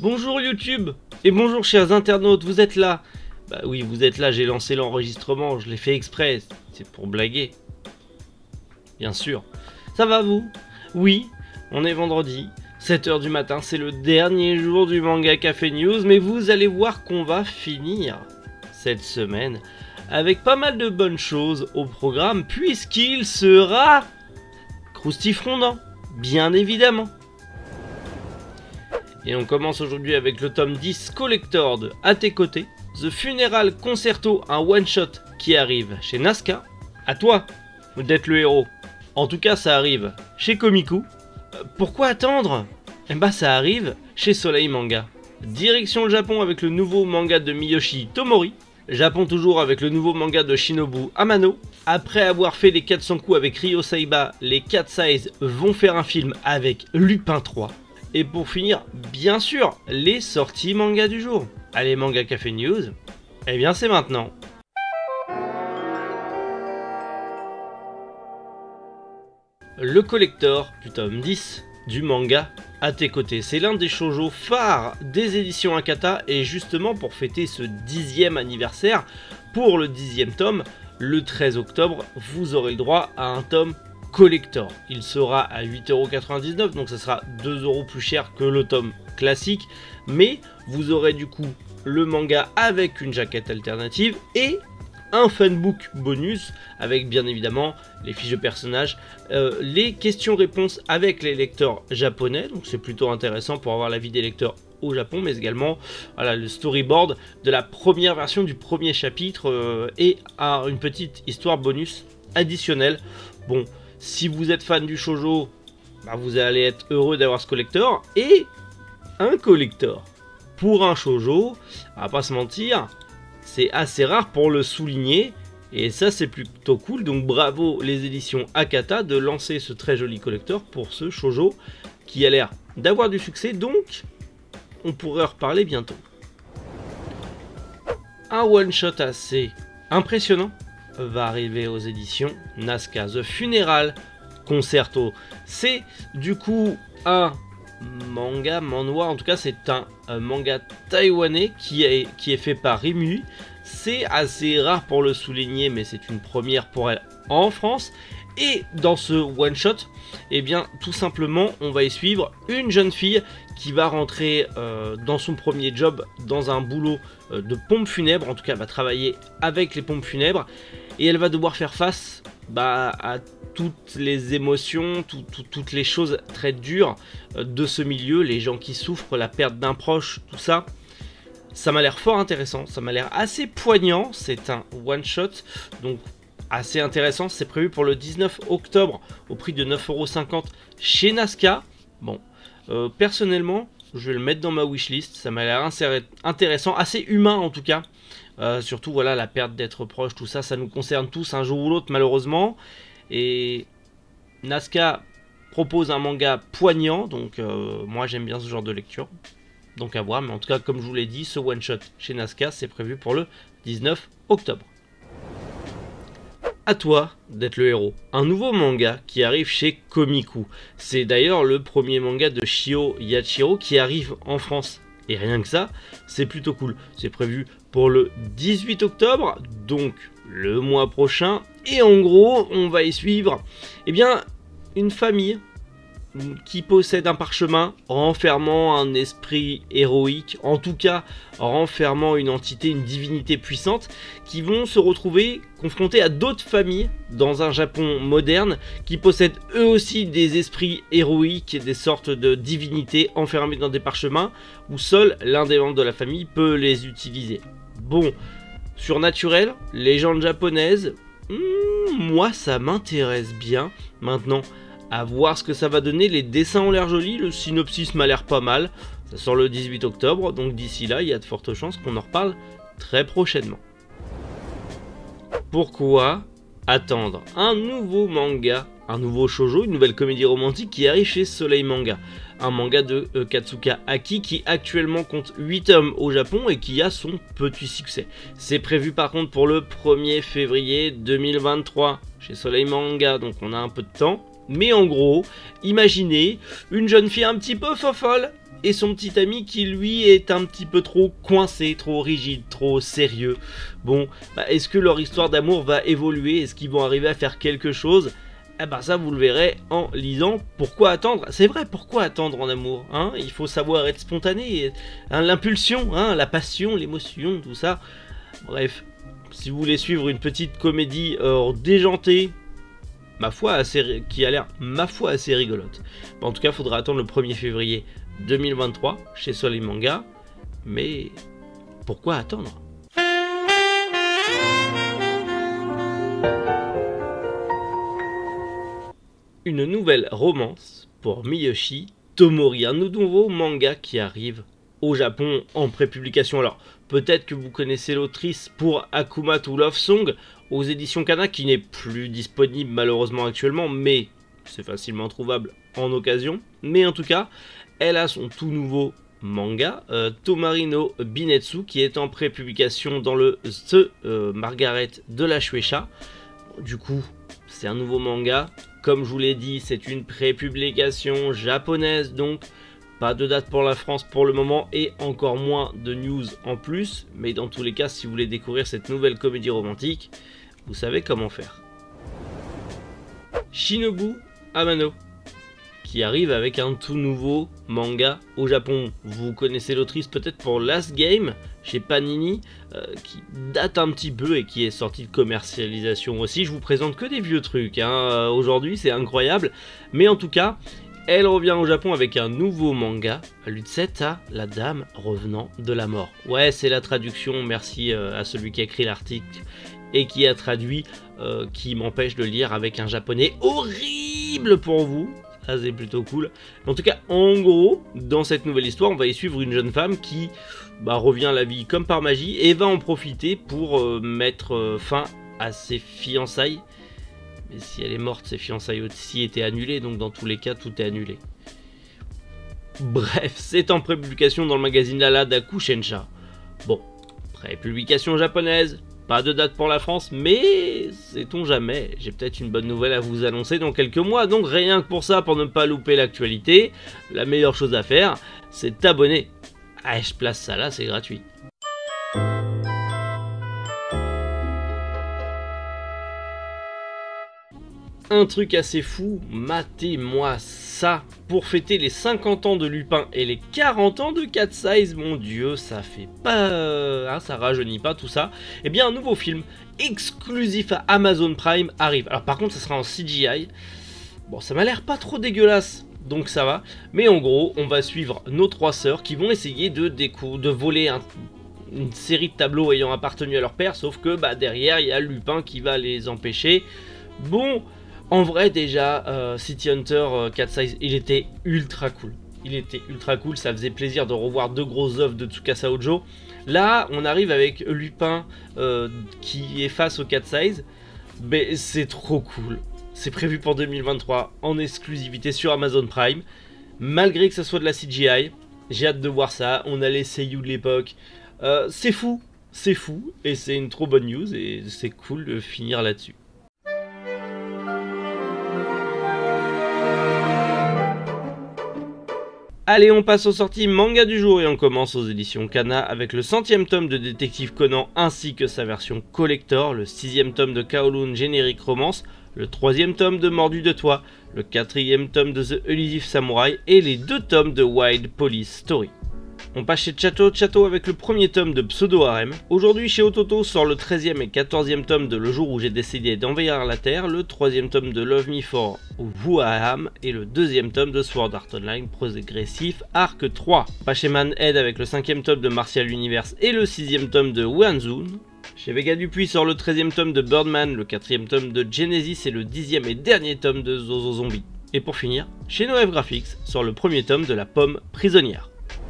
Bonjour YouTube et bonjour chers internautes, vous êtes là? Bah oui, vous êtes là, j'ai lancé l'enregistrement, je l'ai fait exprès, c'est pour blaguer. Bien sûr. Ça va vous? Oui, on est vendredi, 7 h du matin, c'est le dernier jour du Manga Café News, mais vous allez voir qu'on va finir cette semaine avec pas mal de bonnes choses au programme, puisqu'il sera croustifondant, bien évidemment. Et on commence aujourd'hui avec le tome 10 Collector de À tes côtés, The Funeral Concerto, un one-shot qui arrive chez Nazca. À toi d'être le héros. En tout cas, ça arrive chez Komiku. Pourquoi attendre? Eh bah, ça arrive chez Soleil Manga. Direction le Japon avec le nouveau manga de Miyoshi Tomori. Japon toujours avec le nouveau manga de Shinobu Amano. Après avoir fait les 400 coups avec Ryo Saiba, les 4 Size vont faire un film avec Lupin 3. Et pour finir, bien sûr, les sorties manga du jour. Allez, Manga Café News, eh bien c'est maintenant. Le collector du tome 10 du manga À tes côtés. C'est l'un des shoujo phares des éditions Akata, et justement pour fêter ce 10e anniversaire, pour le 10e tome, le 13 octobre, vous aurez le droit à un tome collector. Il sera à 8,99 €, donc ça sera 2 € plus cher que le tome classique, mais vous aurez du coup le manga avec une jaquette alternative et un fanbook bonus avec bien évidemment les fiches de personnages, les questions-réponses avec les lecteurs japonais, donc c'est plutôt intéressant pour avoir l'avis des lecteurs au Japon, mais également voilà, le storyboard de la première version du premier chapitre et une petite histoire bonus additionnelle. Bon, si vous êtes fan du shoujo, bah vous allez être heureux d'avoir ce collector. Et un collector pour un shoujo, on va pas se mentir, c'est assez rare pour le souligner. Et ça c'est plutôt cool, donc bravo les éditions Akata de lancer ce très joli collector pour ce shoujo qui a l'air d'avoir du succès, donc on pourrait en reparler bientôt. Un one shot assez impressionnant va arriver aux éditions Nazca, The Funeral Concerto. C'est du coup un manhwa, en tout cas c'est un manga taïwanais qui est fait par Rimui. C'est assez rare pour le souligner, mais c'est une première pour elle en France. Et dans ce one shot, eh bien tout simplement on va y suivre une jeune fille qui va rentrer dans son premier job dans un boulot de pompe funèbre. En tout cas elle va travailler avec les pompes funèbres et elle va devoir faire face à toutes les émotions, toutes les choses très dures de ce milieu, les gens qui souffrent, la perte d'un proche, tout ça. Ça m'a l'air fort intéressant, ça m'a l'air assez poignant. C'est un one shot, donc assez intéressant. C'est prévu pour le 19 octobre au prix de 9,50 € chez Nazca. Bon, personnellement, je vais le mettre dans ma wishlist. Ça m'a l'air intéressant, assez humain en tout cas. Surtout, voilà, la perte d'être proche, tout ça, ça nous concerne tous un jour ou l'autre, malheureusement. Et Nazca propose un manga poignant, donc moi j'aime bien ce genre de lecture. Donc à voir, mais en tout cas, comme je vous l'ai dit, ce one shot chez Nazca, c'est prévu pour le 19 octobre. À toi d'être le héros. Un nouveau manga qui arrive chez Komiku. C'est d'ailleurs le premier manga de Shio Yachiro qui arrive en France. Et rien que ça, c'est plutôt cool. C'est prévu pour le 18 octobre, donc le mois prochain. Et en gros, on va y suivre une famille qui possède un parchemin renfermant un esprit héroïque, en tout cas renfermant une entité, une divinité puissante, qui vont se retrouver confrontés à d'autres familles dans un Japon moderne qui possèdent eux aussi des esprits héroïques et des sortes de divinités enfermées dans des parchemins où seul l'un des membres de la famille peut les utiliser. Bon, surnaturel, légende japonaise, moi ça m'intéresse bien. Maintenant, à voir ce que ça va donner. Les dessins ont l'air jolis, le synopsis m'a l'air pas mal. Ça sort le 18 octobre, donc d'ici là, il y a de fortes chances qu'on en reparle très prochainement. Pourquoi attendre un nouveau manga, un nouveau shoujo, une nouvelle comédie romantique qui arrive chez Soleil Manga? Un manga de Katsuka Aki qui actuellement compte 8 tomes au Japon et qui a son petit succès. C'est prévu par contre pour le 1er février 2023 chez Soleil Manga, donc on a un peu de temps. Mais en gros, imaginez une jeune fille un petit peu fofolle et son petit ami qui lui est un petit peu trop coincé, trop rigide, trop sérieux. Bon, est-ce que leur histoire d'amour va évoluer? Est-ce qu'ils vont arriver à faire quelque chose? Eh ben ça vous le verrez en lisant. Pourquoi attendre? C'est vrai, pourquoi attendre en amour, hein? Il faut savoir être spontané, hein, l'impulsion, hein, la passion, l'émotion, tout ça. Bref, si vous voulez suivre une petite comédie déjantée, qui a l'air, ma foi, assez rigolote. Bon, en tout cas, il faudra attendre le 1er février 2023 chez Soleil Manga. Mais pourquoi attendre? Une nouvelle romance pour Miyoshi Tomori, un nouveau manga qui arrive au Japon en prépublication. Alors, peut-être que vous connaissez l'autrice pour Akuma to Love Song aux éditions Kana, qui n'est plus disponible malheureusement actuellement, mais c'est facilement trouvable en occasion. Mais en tout cas, elle a son tout nouveau manga, Tomari no Binetsu, qui est en prépublication dans le Margaret de la Shueisha. Du coup, c'est un nouveau manga. Comme je vous l'ai dit, c'est une prépublication japonaise, donc pas de date pour la France pour le moment et encore moins de news en plus. Mais dans tous les cas, si vous voulez découvrir cette nouvelle comédie romantique, vous savez comment faire. Shinobu Amano, qui arrive avec un tout nouveau manga au Japon. Vous connaissez l'autrice peut-être pour Last Game chez Panini, qui date un petit peu et qui est sorti de commercialisation aussi. Je vous présente que des vieux trucs, hein. Aujourd'hui, c'est incroyable. Mais en tout cas, elle revient au Japon avec un nouveau manga, Lutseta, la dame revenant de la mort. Ouais, c'est la traduction, merci à celui qui a écrit l'article et qui a traduit, qui m'empêche de lire avec un japonais horrible pour vous. Ça c'est plutôt cool. En tout cas, en gros, dans cette nouvelle histoire, on va y suivre une jeune femme qui revient à la vie comme par magie et va en profiter pour mettre fin à ses fiançailles. Mais si elle est morte, ses fiançailles aussi étaient annulées, donc dans tous les cas, tout est annulé. Bref, c'est en prépublication dans le magazine Lala d'Akushensha. Bon, prépublication japonaise. Pas de date pour la France, mais sait-on jamais, j'ai peut-être une bonne nouvelle à vous annoncer dans quelques mois, donc rien que pour ça, pour ne pas louper l'actualité, la meilleure chose à faire, c'est t'abonner. Ah, je place ça là, c'est gratuit. Un truc assez fou, matez-moi ça. Pour fêter les 50 ans de Lupin et les 40 ans de Cat Size, mon dieu, ça fait pas... ça rajeunit pas tout ça. Eh bien, un nouveau film exclusif à Amazon Prime arrive. Alors par contre, ça sera en CGI. Bon, ça m'a l'air pas trop dégueulasse, donc ça va. Mais en gros, on va suivre nos trois sœurs qui vont essayer de voler une série de tableaux ayant appartenu à leur père, sauf que derrière, il y a Lupin qui va les empêcher. Bon... En vrai déjà, City Hunter Cat Size, il était ultra cool. Il était ultra cool, ça faisait plaisir de revoir deux grosses œuvres de Tsukasa Ojo. Là, on arrive avec Lupin qui est face au Cat Size. Mais c'est trop cool. C'est prévu pour 2023 en exclusivité sur Amazon Prime. Malgré que ça soit de la CGI, j'ai hâte de voir ça. On a les seiyuu de l'époque. C'est fou, et c'est une trop bonne news et c'est cool de finir là-dessus. Allez, on passe aux sorties manga du jour et on commence aux éditions Kana avec le 100e tome de Détective Conan ainsi que sa version collector, le 6e tome de Kowloon Générique Romance, le 3e tome de Mordu de Toi, le 4e tome de The Elusive Samurai et les 2 tomes de Wild Police Story. On passe chez Chateau avec le premier tome de Pseudo Harem. Aujourd'hui chez Ototo sort le 13e et 14e tome de Le jour où j'ai décidé d'envahir la Terre, le 3e tome de Love Me For Wuaham et le 2e tome de Sword Art Online Progressif Arc 3. On passe chez Manhead avec le 5e tome de Martial Universe et le 6e tome de Wanzun. Chez Vega Dupuis sort le 13e tome de Birdman, le 4e tome de Genesis et le 10e et dernier tome de Zozo Zombie. Et pour finir, chez Noël Graphics sort le premier tome de La Pomme Prisonnière.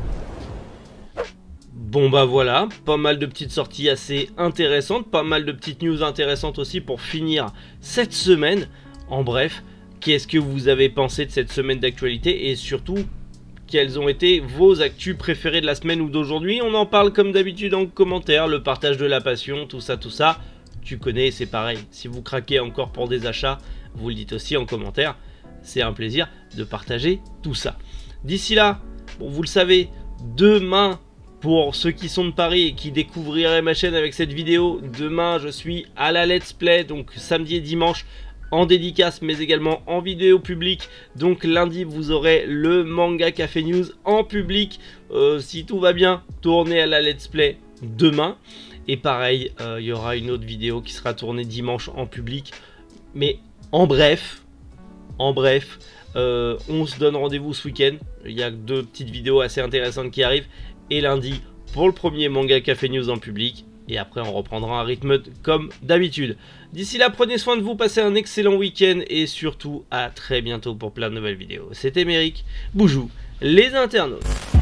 Bon voilà, pas mal de petites sorties assez intéressantes, pas mal de petites news intéressantes aussi pour finir cette semaine. En bref, qu'est-ce que vous avez pensé de cette semaine d'actualité et surtout, quelles ont été vos actus préférées de la semaine ou d'aujourd'hui? On en parle comme d'habitude en commentaire, le partage de la passion, tout ça, tu connais, c'est pareil. Si vous craquez encore pour des achats, vous le dites aussi en commentaire, c'est un plaisir de partager tout ça. D'ici là, Bon, vous le savez, demain, pour ceux qui sont de Paris et qui découvriraient ma chaîne avec cette vidéo, demain je suis à la Let's Play, donc samedi et dimanche en dédicace mais également en vidéo publique. Donc lundi vous aurez le Manga Café News en public, si tout va bien, tourné à la Let's Play demain. Et pareil, il y aura une autre vidéo qui sera tournée dimanche en public. Mais en bref, on se donne rendez-vous ce week-end. Il y a 2 petites vidéos assez intéressantes qui arrivent. Et lundi pour le premier Manga Café News en public. Et après on reprendra un rythme comme d'habitude. D'ici là, prenez soin de vous, passez un excellent week-end. Et surtout à très bientôt pour plein de nouvelles vidéos. C'était Méric, Boujou, les internautes.